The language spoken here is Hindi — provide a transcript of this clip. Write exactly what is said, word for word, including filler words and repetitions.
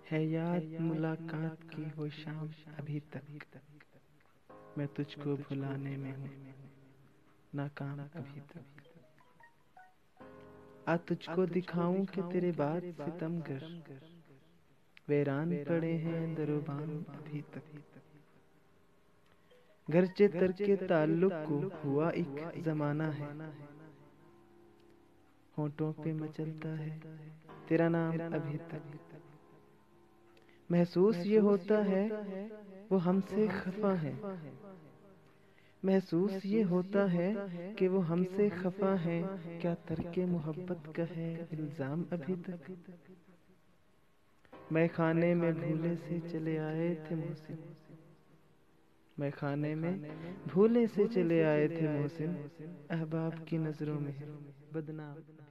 है याद मुलाकात की वो शाम अभी तक, मैं तुझको भुलाने में हूँ नाकाम अभी तक। आ तुझको दिखाऊं कि तेरे बाद सितमगर वीरान पड़े हैं दरोबान अभी तक। घरचे तर के ताल्लुक को हुआ एक जमाना है, होंठों पे मचलता है तेरा नाम अभी तक। महसूस ये होता है वो हमसे खफा है, महसूस ये होता है कि वो हमसे खफा है। क्या तरके मोहब्बत का है इल्जाम अभी तक। मैं खाने में भूले से चले आए थे मोहसिन, मैं खाने में भूले से चले आए थे मोहसिन। अहबाब की नजरों में है बदनाम।